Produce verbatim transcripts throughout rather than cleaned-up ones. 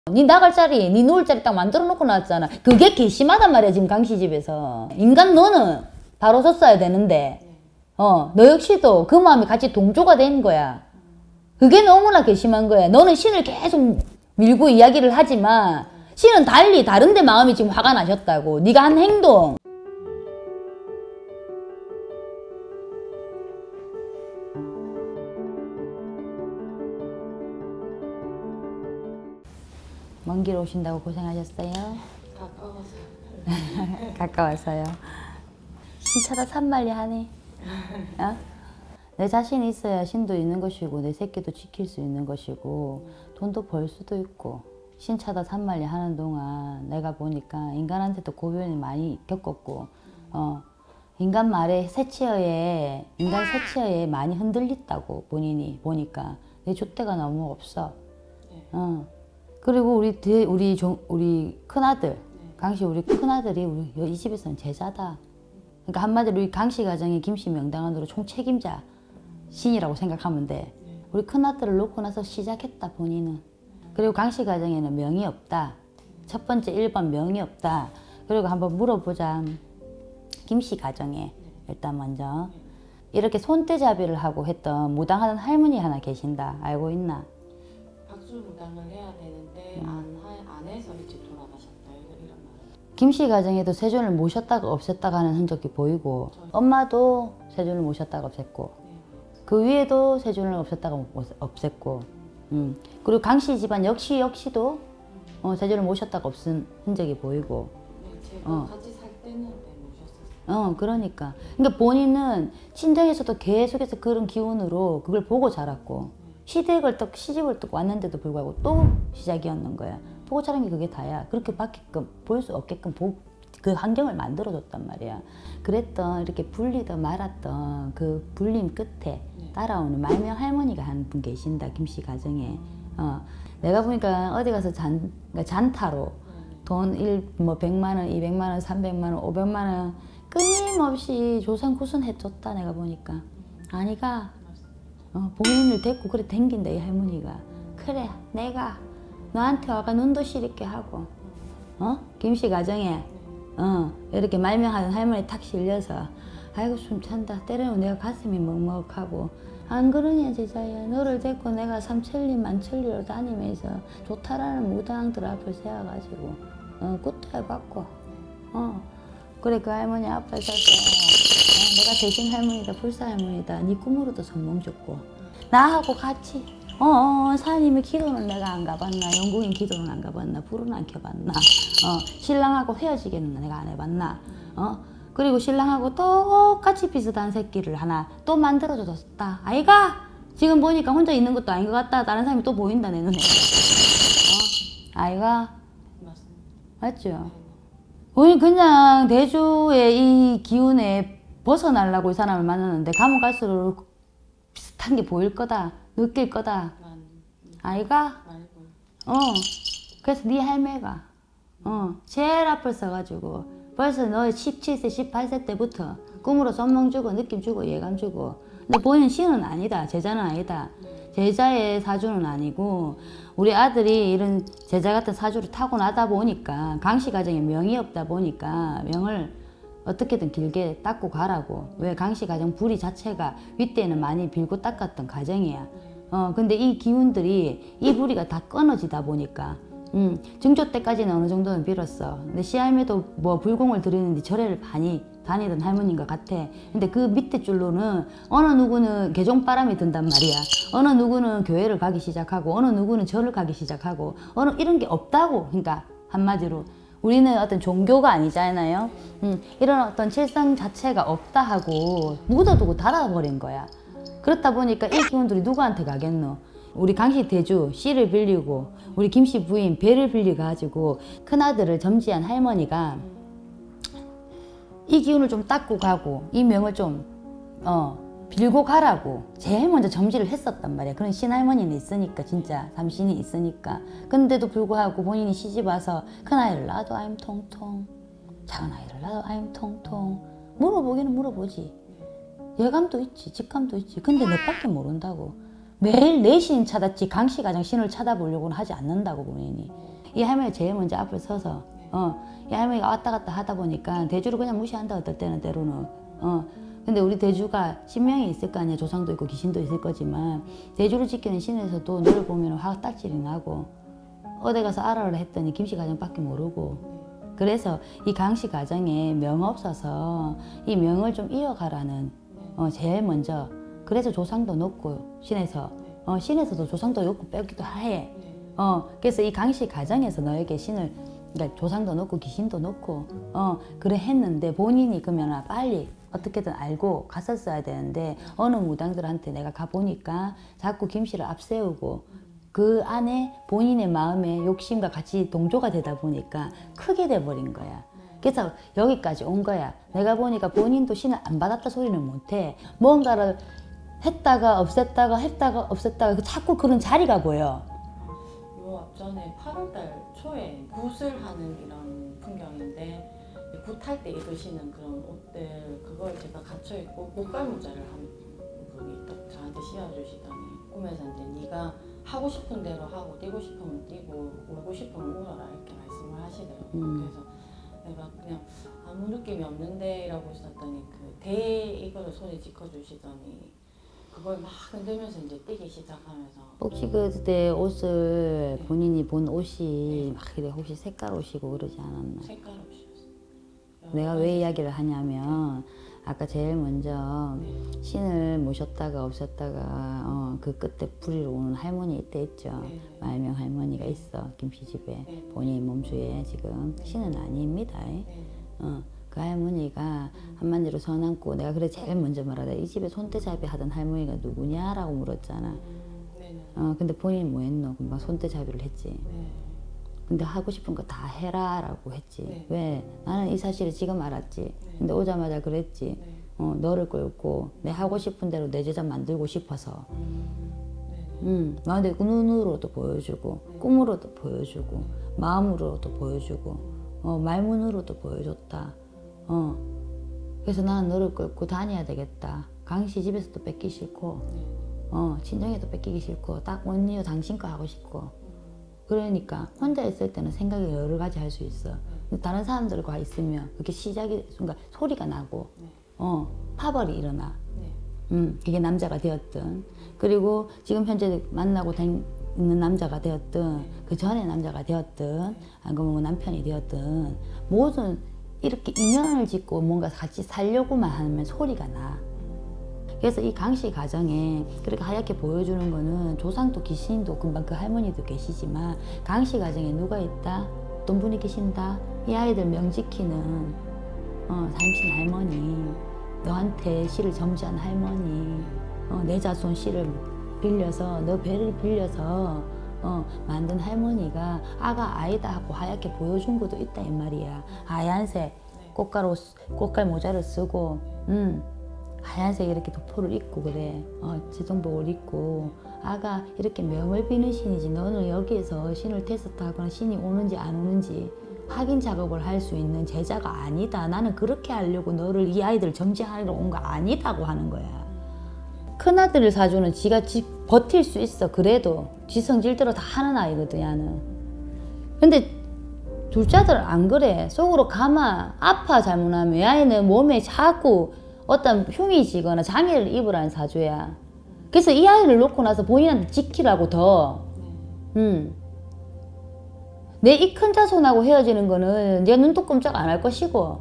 니 나갈 자리, 니 누울 자리 딱 만들어 놓고 나왔잖아. 그게 괘씸하단 말이야 지금 강씨 집에서. 인간 너는 바로 섰어야 되는데 어, 너 역시도 그 마음이 같이 동조가 된 거야. 그게 너무나 괘씸한 거야. 너는 신을 계속 밀고 이야기를 하지만 신은 달리 다른데 마음이 지금 화가 나셨다고. 네가 한 행동. 먼 길 오신다고 고생하셨어요? 가까워서. 가까워서요. 신차다 산말리 하네. 어? 내 자신이 있어야 신도 있는 것이고 내 새끼도 지킬 수 있는 것이고 돈도 벌 수도 있고. 신차다 산말리 하는 동안 내가 보니까 인간한테도 고변이 많이 겪었고 어, 인간 말에 새치어에 인간 새치어에 많이 흔들렸다고 본인이 보니까 내 줏대가 너무 없어. 어. 그리고 우리 대, 우리 종, 우리 큰 아들 강씨 우리 큰 아들이 우리 이 집에서는 제자다. 그러니까 한마디로 우리 강씨 가정의 김씨 명당원으로 총책임자 신이라고 생각하면 돼. 우리 큰 아들을 놓고 나서 시작했다 본인은. 그리고 강씨 가정에는 명이 없다. 첫 번째 일 번 명이 없다. 그리고 한번 물어보자. 김씨 가정에 일단 먼저 이렇게 손대잡이를 하고 했던 무당하던 할머니 하나 계신다. 알고 있나? 박수무당을 해야 되는데 음. 안, 안 해서 일찍 돌아가셨다 이런 말. 김씨 가정에도 세존을 모셨다가 없앴다가 하는 흔적이 보이고 저희... 엄마도 세존을 모셨다가 없앴고 네. 그 위에도 세존을 없앴다가 없앴고 음. 그리고 강씨 집안 역시 역시도 음. 어, 세존을 모셨다가 없은 흔적이 보이고 네, 제가 어. 같이 살 때는 네, 모셨었어요. 어, 그러니까 그러니까 본인은 친정에서도 계속해서 그런 기운으로 그걸 보고 자랐고 시댁을 또 시집을 또 왔는데도 불구하고 또 시작이었는 거야. 보고 자란 게 그게 다야. 그렇게 받게끔 보일 수 없게끔 보, 그 환경을 만들어줬단 말이야. 그랬던 이렇게 불리던 말았던 그 불림 끝에 따라오는 말명 할머니가 한 분 계신다. 김씨 가정에. 어, 내가 보니까 어디 가서 잔, 그러니까 잔타로 돈 일, 뭐 백만 원, 이백만 원, 삼백만 원, 오백만 원 끊임없이 조선구순 해줬다. 내가 보니까. 아니가 어, 본인을 데리고 그래 댕긴다 이 할머니가. 그래 내가 너한테 와가 눈도 시리게 하고 어? 김씨 가정에 어, 이렇게 말명하는 할머니 탁 실려서 아이고 숨찬다. 때로는 내가 가슴이 먹먹하고 안 그러냐 제자야. 너를 데리고 내가 삼천리 만천리로 다니면서 좋다라는 무당들 앞을 세워가지고 어, 굿도 해봤고 어, 그래 그 할머니 앞에서 내가 대신 할머니다 불사 할머니다 네 꿈으로도 선몽 줬고 나하고 같이 어, 어 사님의 기도는 내가 안 가봤나 영국인 기도는 안 가봤나 불은 안 켜봤나 어, 신랑하고 헤어지기는 내가 안 해봤나 어 그리고 신랑하고 똑같이 비슷한 새끼를 하나 또 만들어줬다 아이가 지금 보니까 혼자 있는 것도 아닌 것 같다 다른 사람이 또 보인다 내 눈에 어, 아이가 맞죠? 우리 그냥 대주의 이 기운에 벗어나려고 이 사람을 만났는데 가면 갈수록 비슷한 게 보일 거다. 느낄 거다. 아이가? 어. 그래서 네 할매가 어 제일 앞을 서가지고 벌써 너 십칠 세, 십팔 세 때부터 꿈으로 선몽 주고 느낌 주고 예감 주고 근데 본인 신은 아니다. 제자는 아니다. 제자의 사주는 아니고 우리 아들이 이런 제자 같은 사주를 타고나다 보니까 강씨 가정에 명이 없다 보니까 명을 어떻게든 길게 닦고 가라고. 왜 강씨 가정 불이 자체가 윗대는 많이 빌고 닦았던 가정이야. 어 근데 이 기운들이 이 불이가 다 끊어지다 보니까 음 증조 때까지는 어느 정도는 빌었어. 근데 시할매도 뭐 불공을 드리는데 절에를 많이 다니던 할머니인 것 같아. 근데 그 밑에 줄로는 어느 누구는 개종바람이 든단 말이야. 어느 누구는 교회를 가기 시작하고 어느 누구는 절을 가기 시작하고 어느 이런 게 없다고. 그러니까 한마디로 우리는 어떤 종교가 아니잖아요. 음, 이런 어떤 칠성 자체가 없다 하고 묻어두고 닫아버린 거야. 그렇다 보니까 이 기운들이 누구한테 가겠노? 우리 강씨 대주 씨를 빌리고 우리 김씨 부인 배를 빌려가지고 큰아들을 점지한 할머니가 이 기운을 좀 닦고 가고 이 명을 좀 어, 빌고 가라고 제일 먼저 점지를 했었단 말이야. 그런 신할머니는 있으니까 진짜 삼신이 있으니까. 근데도 불구하고 본인이 시집 와서 큰아이를 낳아도 아임 통통 작은아이를 낳아도 아임 통통 물어보기는 물어보지. 예감도 있지 직감도 있지. 근데 내 밖에 모른다고. 매일 내 신 찾았지 강씨 가정 신을 찾아보려고는 하지 않는다고 본인이. 이 할머니가 제일 먼저 앞을 서서 네. 어, 이 할머니가 왔다 갔다 하다 보니까 대주를 그냥 무시한다 어떨 때는 때로는 어. 근데 우리 대주가 신명이 있을 거 아니야. 조상도 있고 귀신도 있을 거지만 대주를 지키는 신에서도 너를 보면 화가 딱질이 나고 어디 가서 알아라 했더니 김씨 가정밖에 모르고 그래서 이 강씨 가정에 명 없어서 이 명을 좀 이어가라는 어, 제일 먼저 그래서 조상도 높고 신에서 어, 신에서도 조상도 높고 빼기도 해. 어, 그래서 이 강씨 가정에서 너에게 신을 그러니까 조상도 높고 귀신도 높고 어, 그래 했는데 본인이 그러면 빨리 어떻게든 알고 갔었어야 되는데 어느 무당들한테 내가 가보니까 자꾸 김씨를 앞세우고 그 안에 본인의 마음의 욕심과 같이 동조가 되다 보니까 크게 돼버린 거야. 그래서 여기까지 온 거야. 내가 보니까 본인도 신을 안 받았다 소리는 못해. 뭔가를 했다가 없앴다가 했다가 없앴다가 자꾸 그런 자리가 보여. 요 앞전에 팔월달 초에 굿을 하는 이런 풍경인데 굿할 때 입으시는 그런 옷들 그걸 제가 갇혀 입고 목갈 모자를 한 분이 딱 저한테 씌워주시더니 꿈에서 이제 네가 하고 싶은 대로 하고 뛰고 싶으면 뛰고 울고 싶으면 울어라 이렇게 말씀을 하시더라고요. 음. 그래서 내가 그냥 아무 느낌이 없는데 이라고 있었더니 그 대 이거를 손에 짚어주시더니 그걸 막 흔들면서 이제 뛰기 시작하면서 혹시 그때 옷을 네. 본인이 본 옷이 막 이래 혹시 색깔 옷이고 그러지 않았나? 색깔 없이 내가 왜 이야기를 하냐면 아까 제일 먼저 네. 신을 모셨다가 없었다가 어, 그 끝에 부리러 오는 할머니 이때 있죠. 네. 말명 할머니가 있어. 김씨 집에 네. 본인 몸주에 지금 신은 아닙니다. 네. 어, 그 할머니가 한마디로 손 안고 내가 그래 제일 먼저 말하다 이 집에 손대잡이 하던 할머니가 누구냐라고 물었잖아. 음, 네네. 어, 근데 본인이 뭐 했노? 금방 손대잡이를 했지. 네. 근데 하고 싶은 거 다 해라 라고 했지. 네. 왜? 나는 이 사실을 지금 알았지. 근데 오자마자 그랬지. 네. 어, 너를 끌고 내 하고 싶은 대로 내 제자 만들고 싶어서. 음, 네네. 음, 나한테 그 눈으로도 보여주고 꿈으로도 보여주고 마음으로도 보여주고 어, 말문으로도 보여줬다. 어. 그래서 나는 너를 끌고 다녀야 되겠다. 강씨 집에서도 뺏기 싫고 네. 어, 친정에도 뺏기기 싫고 딱 언니요 당신 거 하고 싶고 그러니까 혼자 있을 때는 생각이 여러 가지 할 수 있어. 근데 다른 사람들과 있으면 그게 시작이 순간 소리가 나고 네. 어, 파벌이 일어나. 네. 음, 그게 남자가 되었든 그리고 지금 현재 만나고 다니는 남자가 되었든 그 전에 남자가 되었든 아니면 뭐 남편이 되었든 모든 이렇게 인연을 짓고 뭔가 같이 살려고만 하면 소리가 나. 그래서 이 강씨 가정에 그렇게 하얗게 보여주는 거는 조상도 귀신도 금방 그 할머니도 계시지만 강씨 가정에 누가 있다? 어떤 분이 계신다? 이 아이들 명지키는 어, 삶신 할머니, 너한테 씨를 점지한 할머니, 어, 내 자손 씨를 빌려서 너 배를 빌려서 어, 만든 할머니가 아가 아이다 하고 하얗게 보여준 것도 있다 이 말이야. 하얀색 꽃가루, 꽃갈 모자를 쓰고 음. 하얀색 이렇게 도포를 입고 그래. 어, 제정복을 입고 아가 이렇게 명을 비는 신이지 너는 여기에서 신을 테스트하거나 신이 오는지 안 오는지 확인 작업을 할 수 있는 제자가 아니다. 나는 그렇게 하려고 너를 이 아이들을 점지하러 온 거 아니다고 하는 거야. 큰아들을 사주는 지가 지, 버틸 수 있어. 그래도 지 성질대로 다 하는 아이거든 야는. 근데 둘째 아들은 안 그래. 속으로 가마 아파 잘못하면 이 아이는 몸에 자꾸 어떤 흉이 지거나 장애를 입으라는 사주야. 그래서 이 아이를 놓고 나서 본인한테 지키라고 더. 음. 내 이 큰 자손하고 헤어지는 거는 네가 눈도 꼼짝 안 할 것이고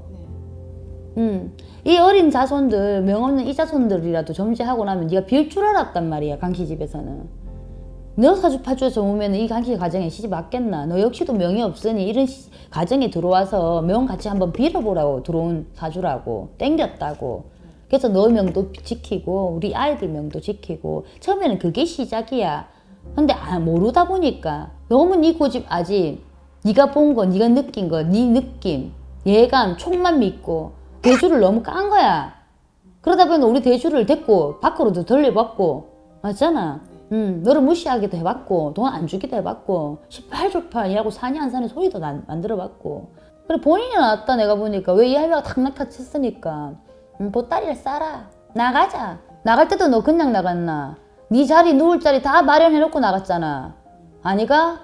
음. 이 어린 자손들, 명없는 이 자손들이라도 점지하고 나면 네가 빌 줄 알았단 말이야. 강씨 집에서는. 너 사주파주에서 오면 이 강씨 가정에 시집 왔겠나? 너 역시도 명이 없으니 이런 시, 가정에 들어와서 명 같이 한번 빌어보라고 들어온 사주라고. 땡겼다고. 그래서 너 명도 지키고 우리 아이들 명도 지키고 처음에는 그게 시작이야. 근데 아, 모르다 보니까 너무 네 고집 아직 네가 본 거, 네가 느낀 거, 네 느낌, 예감, 촉만 믿고 대주를 너무 깐 거야. 그러다 보니 우리 대주를 데리고 밖으로도 돌려봤고 맞잖아. 음, 너를 무시하기도 해봤고 돈 안 주기도 해봤고 십팔 조팔 이라고 사니 안 사니 소리도 난, 만들어봤고 그래 본인이 나왔다. 내가 보니까 왜 이 할매가 탁낙탁 쳤으니까 음, 보따리를 싸라. 나가자. 나갈 때도 너 그냥 나갔나? 네 자리 누울 자리 다 마련해놓고 나갔잖아. 아니가?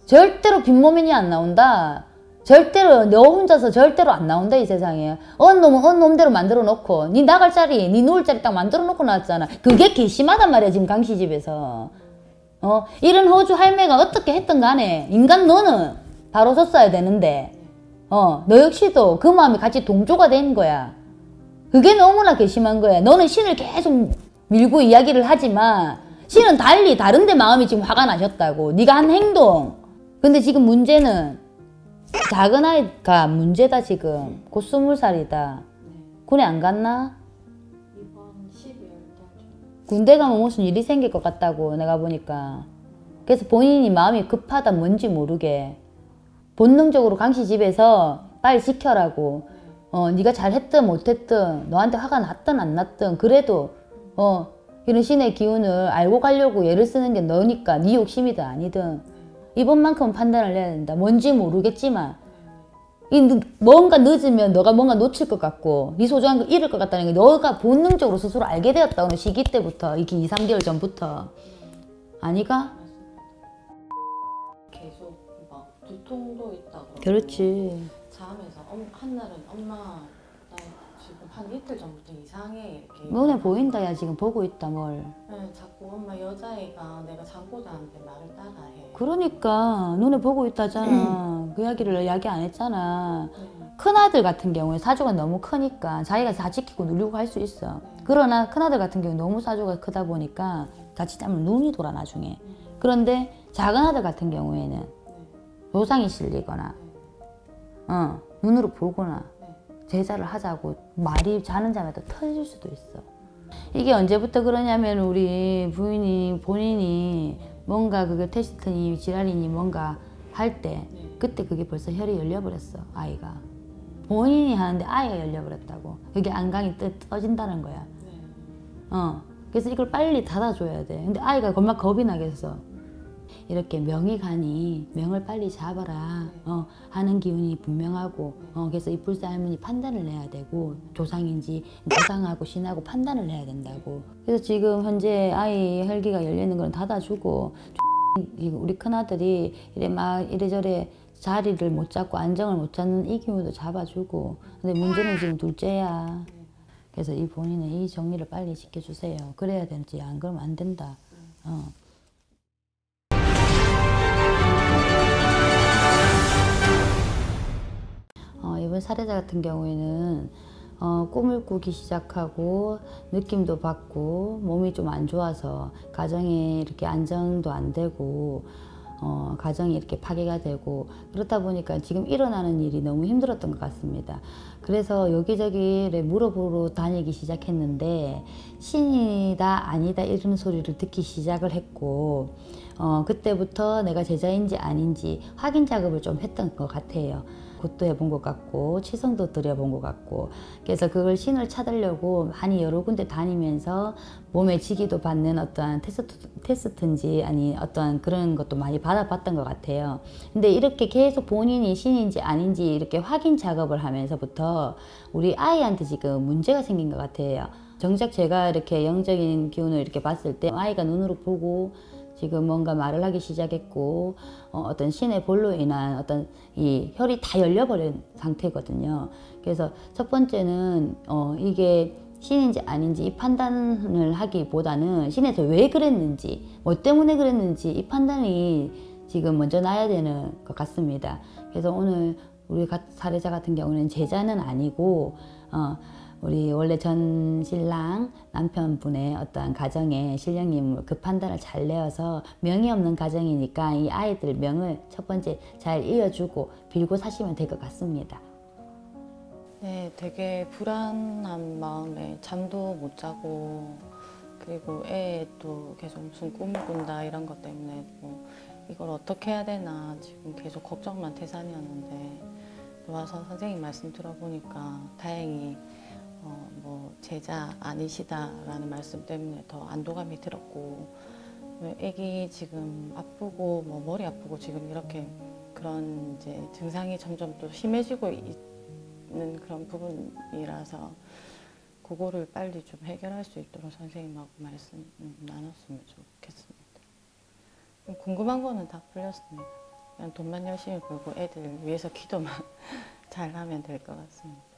절대로 빈모민이 안 나온다. 절대로 너 혼자서 절대로 안 나온다 이 세상에. 어느 놈은 어느 놈대로 만들어 놓고 니 나갈 자리 니 누울 자리 딱 만들어 놓고 나왔잖아. 그게 괘씸하단 말이야 지금 강씨 집에서. 어 이런 호주 할매가 어떻게 했든 간에 인간 너는 바로 섰어야 되는데 어 너 역시도 그 마음이 같이 동조가 된 거야. 그게 너무나 괘씸한 거야. 너는 신을 계속 밀고 이야기를 하지만 신은 달리 다른데 마음이 지금 화가 나셨다고. 네가 한 행동. 근데 지금 문제는 작은 아이가 문제다 지금. 곧 스물 살이다. 군에 안 갔나? 이번 십이월 달 군대 가면 무슨 일이 생길 것 같다고 내가 보니까. 그래서 본인이 마음이 급하다 뭔지 모르게 본능적으로 강씨 집에서 빨리 지켜라고. 어 네가 잘했든 못했든 너한테 화가 났든 안 났든 그래도 어 이런 신의 기운을 알고 가려고 애를 쓰는 게 너니까 네 욕심이든 아니든 이번만큼은 판단을 해야 된다. 뭔지 모르겠지만 이 늦- 뭔가 늦으면 너가 뭔가 놓칠 것 같고 네 소중한 거 잃을 것 같다는 게 너가 본능적으로 스스로 알게 되었다. 어느 시기 때부터 이게 이, 삼 개월 전부터 아니가? 계속 막 두통도 있다고. 그렇지. 잠에서 엄, 한날은 엄마 나 지금 한 이틀 전부터 이상해 이렇게. 눈에 보인다 야 지금 보고 있다 뭘. 네, 자꾸 엄마 여자애가 내가 잠꼬대한테 말을 따라해. 그러니까 눈에 보고 있다잖아. 그 이야기를 이야기 안 했잖아. 네. 큰아들 같은 경우에 사주가 너무 크니까 자기가 다 지키고 누리고 할 수 있어. 그러나 큰아들 같은 경우 너무 사주가 크다 보니까 자칫하면 눈이 돌아 나중에. 그런데 작은 아들 같은 경우에는 네. 조상이 실리거나 어, 눈으로 보거나 제자를 하자고 말이 자는 잠에도 터질 수도 있어. 이게 언제부터 그러냐면 우리 부인이 본인이 뭔가 그게 테스트니 지랄이니 뭔가 할 때 그때 그게 벌써 혈이 열려버렸어 아이가. 본인이 하는데 아이가 열려버렸다고. 그게 안강이 떠, 떠진다는 거야. 어 그래서 이걸 빨리 닫아줘야 돼. 근데 아이가 겁막 겁이 나겠어. 이렇게 명이 가니 명을 빨리 잡아라 어, 하는 기운이 분명하고 어, 그래서 이 불사 할머니 판단을 해야 되고 조상인지 조상하고 신하고 판단을 해야 된다고. 그래서 지금 현재 아이 혈기가 열리는 건 닫아주고 우리 큰아들이 이래 막 이래저래 자리를 못 잡고 안정을 못 잡는 이 기운도 잡아주고. 근데 문제는 지금 둘째야. 그래서 이 본인은 이 정리를 빨리 시켜주세요. 그래야 되지 안 그러면 안 된다. 어. 어, 이번 사례자 같은 경우에는 어, 꿈을 꾸기 시작하고 느낌도 받고 몸이 좀 안 좋아서 가정에 이렇게 안정도 안 되고 어, 가정이 이렇게 파괴가 되고 그렇다 보니까 지금 일어나는 일이 너무 힘들었던 것 같습니다. 그래서 여기저기 물어보러 다니기 시작했는데 신이다 아니다 이런 소리를 듣기 시작을 했고 어, 그때부터 내가 제자인지 아닌지 확인 작업을 좀 했던 것 같아요. 굿도 해본 것 같고 치성도 들여본 것 같고 그래서 그걸 신을 찾으려고 많이 여러 군데 다니면서 몸에 지기도 받는 어떠한 테스트, 테스트인지 아니 어떤 그런 것도 많이 받아봤던 것 같아요. 근데 이렇게 계속 본인이 신인지 아닌지 이렇게 확인 작업을 하면서부터 우리 아이한테 지금 문제가 생긴 것 같아요. 정작 제가 이렇게 영적인 기운을 이렇게 봤을 때 아이가 눈으로 보고 지금 뭔가 말을 하기 시작했고 어, 어떤 신의 볼로 인한 어떤 이 혈이 다 열려버린 상태거든요. 그래서 첫 번째는 어, 이게 신인지 아닌지 이 판단을 하기보다는 신에서 왜 그랬는지 뭐 때문에 그랬는지 이 판단이 지금 먼저 나야 되는 것 같습니다. 그래서 오늘 우리 사례자 같은 경우는 제자는 아니고 어, 우리 원래 전 신랑 남편분의 어떠한 가정에 신령님 그 판단을 잘 내어서 명이 없는 가정이니까 이 아이들 명을 첫 번째 잘 이어주고 빌고 사시면 될 것 같습니다. 네, 되게 불안한 마음에 잠도 못 자고 그리고 애 또 계속 무슨 꿈을 꾼다 이런 것 때문에 뭐 이걸 어떻게 해야 되나 지금 계속 걱정만 태산이었는데 와서 선생님 말씀 들어보니까 다행히 어, 뭐 제자 아니시다라는 말씀 때문에 더 안도감이 들었고 애기 지금 아프고 뭐 머리 아프고 지금 이렇게 그런 이제 증상이 점점 또 심해지고 있는 그런 부분이라서 그거를 빨리 좀 해결할 수 있도록 선생님하고 말씀 나눴으면 좋겠습니다. 궁금한 거는 다 풀렸습니다. 그냥 돈만 열심히 벌고 애들 위해서 기도만 잘하면 될 것 같습니다.